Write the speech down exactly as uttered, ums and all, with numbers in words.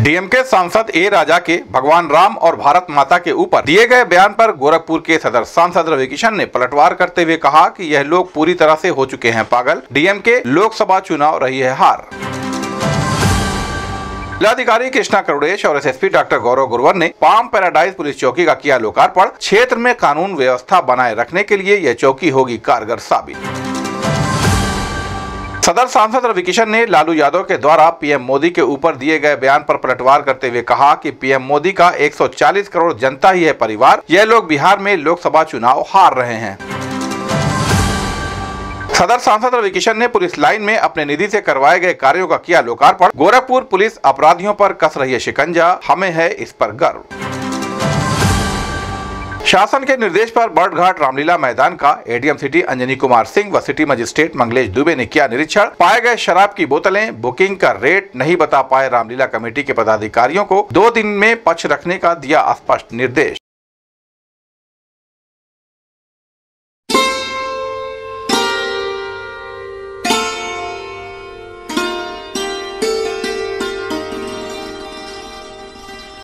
DMK सांसद ए राजा के भगवान राम और भारत माता के ऊपर दिए गए बयान पर गोरखपुर के सदर सांसद रवि किशन ने पलटवार करते हुए कहा कि यह लोग पूरी तरह से हो चुके हैं पागल। डीएमके लोकसभा चुनाव रही है हार। जिलाधिकारी कृष्णा करुड़ेश और एसएसपी डॉक्टर गौरव गुरवर ने पाम पैराडाइज पुलिस चौकी का किया लोकार्पण। क्षेत्र में कानून व्यवस्था बनाए रखने के लिए यह चौकी होगी कारगर साबित। सदर सांसद रवि किशन ने लालू यादव के द्वारा पीएम मोदी के ऊपर दिए गए बयान पर पलटवार करते हुए कहा कि पीएम मोदी का एक सौ चालीस करोड़ जनता ही है परिवार। यह लोग बिहार में लोकसभा चुनाव हार रहे हैं। सदर सांसद रवि किशन ने पुलिस लाइन में अपने निधि से करवाए गए कार्यों का किया लोकार्पण। गोरखपुर पुलिस अपराधियों पर कस रही है शिकंजा, हमें है इस पर गर्व। शासन के निर्देश पर बर्डघाट रामलीला मैदान का एडीएम सिटी अंजनी कुमार सिंह व सिटी मजिस्ट्रेट मंगलेश दुबे ने किया निरीक्षण। पाए गए शराब की बोतलें, बुकिंग का रेट नहीं बता पाए रामलीला कमेटी के पदाधिकारियों को दो दिन में पक्ष रखने का दिया स्पष्ट निर्देश।